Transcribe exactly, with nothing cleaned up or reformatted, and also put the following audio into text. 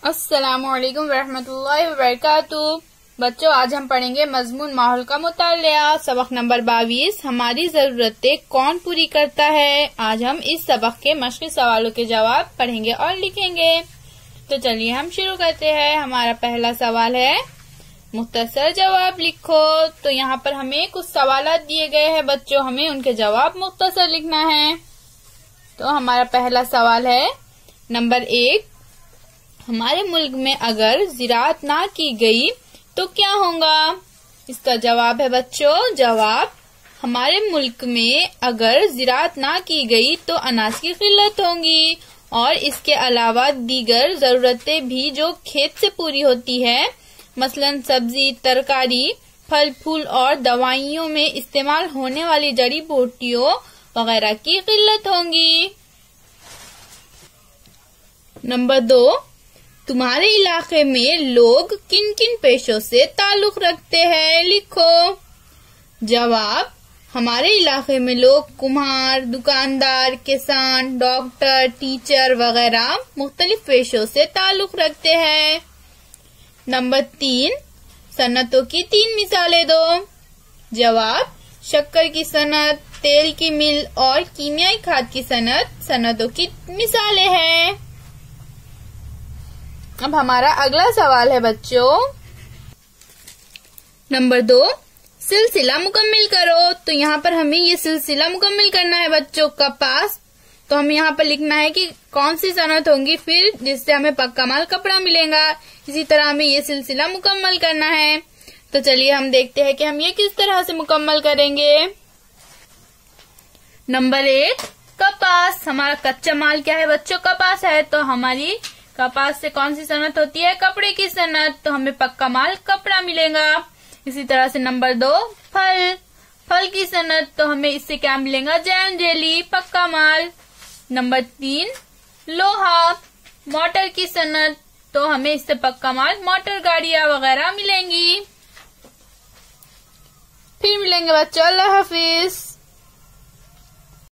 अस्सलामुअलैकुम रहमतुल्लाहि वबरकातुहू। बच्चों, आज हम पढ़ेंगे मजमून माहौल का मुतालिया, सबक नंबर बाईस। हमारी जरूरतें कौन पूरी करता है। आज हम इस सबक के मश्क़ी सवालों के जवाब पढ़ेंगे और लिखेंगे। तो चलिए हम शुरू करते हैं। हमारा पहला सवाल है, मुख्तसर जवाब लिखो। तो यहाँ पर हमें कुछ सवाल दिए गए हैं बच्चों, हमें उनके जवाब मुख्तसर लिखना है। तो हमारा पहला सवाल है नंबर एक, हमारे मुल्क में अगर ज़राअत ना की गई तो क्या होगा। इसका जवाब है बच्चों, जवाब हमारे मुल्क में अगर ज़राअत ना की गई तो अनाज की किल्लत होगी और इसके अलावा दीगर जरूरतें भी जो खेत से पूरी होती है, मसलन सब्जी, तरकारी, फल फूल और दवाइयों में इस्तेमाल होने वाली जड़ी बूटियों वगैरह की किल्लत होगी। नंबर दो, तुम्हारे इलाके में लोग किन किन पेशों से ताल्लुक रखते हैं, लिखो। जवाब, हमारे इलाके में लोग कुम्हार, दुकानदार, किसान, डॉक्टर, टीचर वगैरह मुख्तलिफ पेशों से ताल्लुक रखते हैं। नंबर तीन, सनतों की तीन मिसालें दो। जवाब, शक्कर की सनत, तेल की मिल और कीमियाई खाद की सनत सनतों की मिसालें हैं। अब हमारा अगला सवाल है बच्चों, नंबर दो, सिलसिला मुकम्मिल करो। तो यहाँ पर हमें ये सिलसिला मुकम्मिल करना है बच्चों। कपास, तो हमें यहाँ पर लिखना है कि कौन सी सनत होंगी फिर जिससे हमें पक्का माल कपड़ा मिलेगा। इसी तरह हमें ये सिलसिला मुकम्मल करना है। तो चलिए हम देखते हैं कि हम ये किस तरह से मुकम्मल करेंगे। नंबर एक, कपास। हमारा कच्चा माल क्या है बच्चों, कपास है। तो हमारी कपास से कौन सी सनत होती है, कपड़े की सनत। तो हमें पक्का माल कपड़ा मिलेगा। इसी तरह से नंबर दो, फल। फल की सनत, तो हमें इससे क्या मिलेगा, जैम जेली, पक्का माल। नंबर तीन, लोहा। मोटर की सनत, तो हमें इससे पक्का माल मोटर गाड़ियां वगैरह मिलेंगी। फिर मिलेंगे बच्चों, अल्लाह हाफिज।